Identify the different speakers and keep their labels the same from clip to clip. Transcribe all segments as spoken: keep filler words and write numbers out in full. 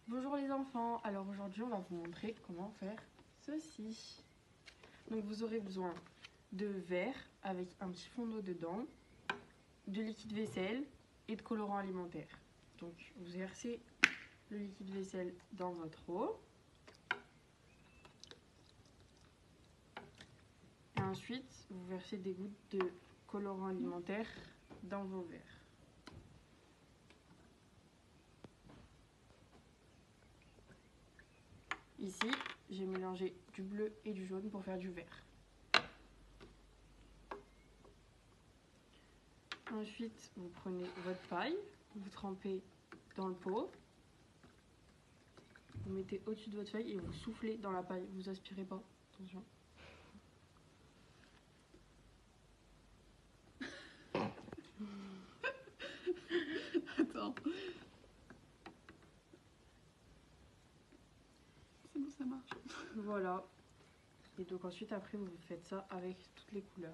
Speaker 1: Bonjour les enfants, alors aujourd'hui on va vous montrer comment faire ceci. Donc vous aurez besoin de verre avec un petit fond d'eau dedans, de liquide vaisselle et de colorant alimentaire. Donc vous versez le liquide vaisselle dans votre eau. Et ensuite vous versez des gouttes de colorant alimentaire dans vos verres. Ici, j'ai mélangé du bleu et du jaune pour faire du vert. Ensuite, vous prenez votre paille, vous trempez dans le pot, vous mettez au-dessus de votre feuille et vous soufflez dans la paille. Vous aspirez pas, attention.
Speaker 2: Attends. C'est bon, ça marche.
Speaker 1: Voilà. Et donc ensuite, après, vous faites ça avec toutes les couleurs.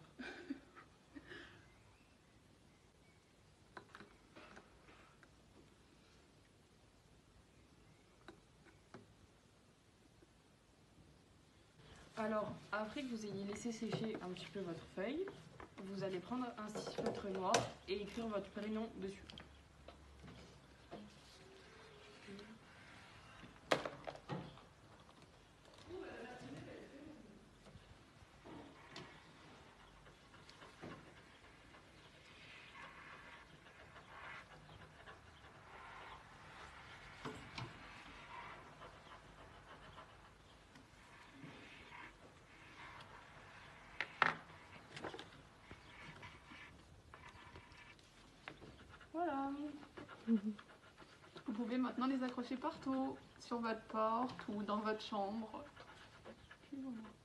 Speaker 1: Alors, après que vous ayez laissé sécher un petit peu votre feuille, vous allez prendre un stifeutre noir et écrire votre prénom dessus. Voilà.
Speaker 2: Vous pouvez maintenant les accrocher partout, sur votre porte ou dans votre chambre. Puis voilà.